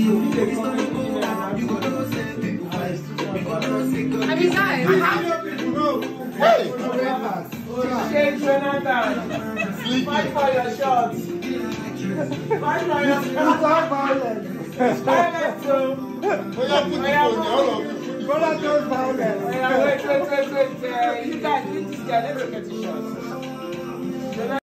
I mean, guys, Hey! Shake Jonathan. Fight for your shots. Fight for your shots. Violence. Violence, so. Brother, just violence. Wait. You guys, leave this guy. Let's get a shot.